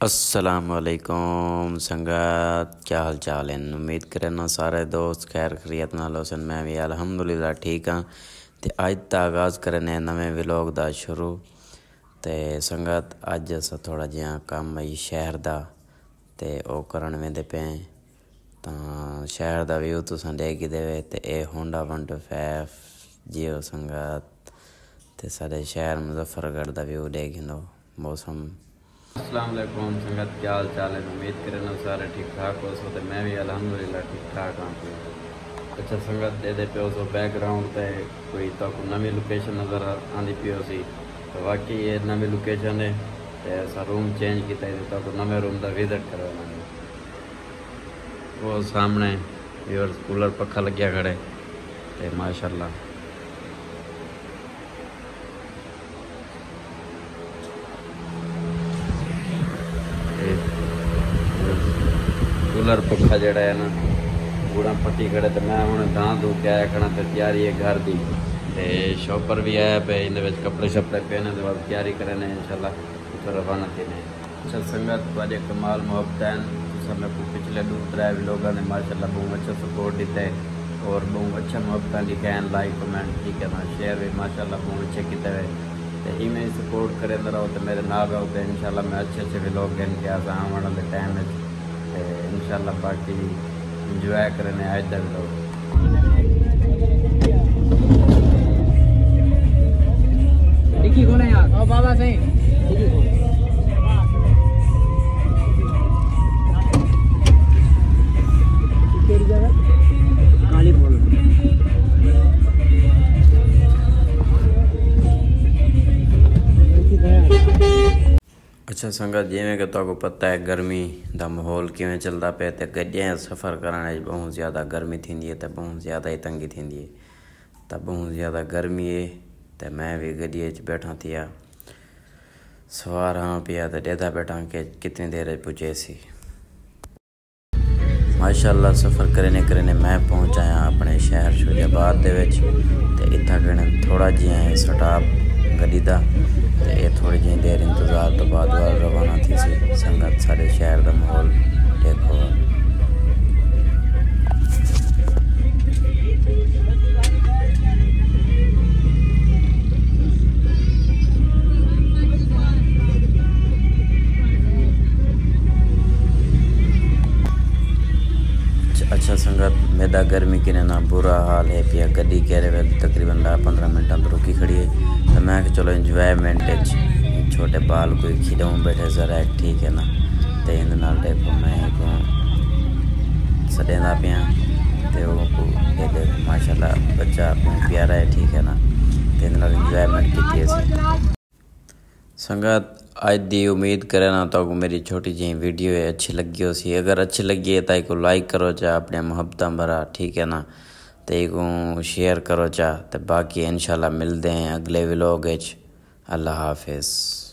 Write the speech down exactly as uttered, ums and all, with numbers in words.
अस्सलामुअलैकुम संगत, क्या हाल चाल है। उम्मीद करें ना सारे दोस्त खैर खरीत नाल होसन। मैं भी अलहमदुलिल्लाह ठीक हाँ। तो अज का आगाज़ करने नवे व्लॉग का शुरू। तो संगत अज अस थोड़ा जिहा काम आई शहर का तो वह करन वेंदे पे। तो शहर का व्यू तुसां देखी देवे। तो ये होंडा वन टू फाइव जियो संगत। तो सारे शहर मुजफ्फरगढ़ का व्यू देखी लो। मौसम अस्सलाम वालेकुम संगत, क्या हाल चाल है। उम्मीद करें ना सारे ठीक ठाक हो सो। तो मैं भी अलहमदुलिल्लाह ठीक ठाक हाँ। अच्छा संगत दे दे पे सो बैकग्राउंड पे कोई तो नवी लोकेशन नज़र आती पी सी। तो बाकी ये नवी लोकेशन है। तो असा रूम चेंज किया तो नवे रूम का विजिट करो। वो सामने व्यूअर्स कूलर पखा लग्या खड़े। तो माशाल्लाह कूलर पखा जड़ा है ना पूरा पट्टी खड़े। तो मैं हूँ गां धो के आया खड़ा। तो तैयारी है घर की। तो शॉपर भी आया पे इन कपड़े शपड़े पहने तो बाद तैयारी करें इंशाल्लाह तो रवाना थे। अच्छा संगत वाले कमाल मुहब्बत हैं। मेरे को पिछले दो त्रै लोगों ने माशाल्लाह बहुत अच्छा सपोर्ट दिता है और बहुत अच्छा मुहब्बत लिखा है, लाइक कमेंट ठीक है ना शेयर भी माशाल्लाह बहुत अच्छे किए हुए। तो इमें सपोर्ट करें रहो तो मेरे नाल रहो। तो इंशाल्लाह मैं अच्छे अच्छे व्लॉग गिन के आसा आने वाले टाइम में इंशाल्लाह बाकी इंजॉय करने आज तक लोग। डिक्की खोले यार। ओ बाबा सही डिक्की खोल। तेरी जगह काली बोल। अच्छा संगत जिमें कि तो पता है गर्मी का माहौल किमें चलता पे। तो गड्डियां सफ़र करने बहुत ज़्यादा गर्मी थी है। तो बहुत ज़्यादा ही तंगी थी है। तो बहुत ज़्यादा गर्मी है। तो मैं भी गड्डी बैठा थी सवार हाँ पिया। तो डेदा बैठा के कितनी देर पूछे सी माशाल्लाह सफ़र करने करने मैं पहुँच आया अपने शहर शोजाबाद दे विच। ते इत्था कने थोड़ा जिहा स्टॉप गड्डी दा। तो ये थोड़ी जी देर इंतज़ार तो बाद रवाना थी सी। संगत सारे शहर का माहौल देखो। अच्छा संगत मैदा गर्मी के ना बुरा हाल है पिया। गड्डी कह रहे तकरीबन दस पंद्रह मिनट अंदर रुकी खड़ी है। तो मैं चलो इंजॉयमेंट छोटे बाल कोई खिलौन बैठे जरा ठीक है ना। तो इन देखो मैं को सदेंदा पिया। तो ये देखो माशाल्लाह बच्चा प्यारा है ठीक है ना। तो इन इंजॉयमेंट की संगत आज दी उम्मीद करे ना तो मेरी छोटी जी वीडियो है अच्छी लगी हो सी। अगर अच्छी लगी है तो को लाइक करो चाह अपने मोहब्बत भरा ठीक है ना। तो को शेयर करो चाह। तो बाकी इंशाल्लाह मिलते हैं अगले व्लॉग। अल्लाह हाफिज़।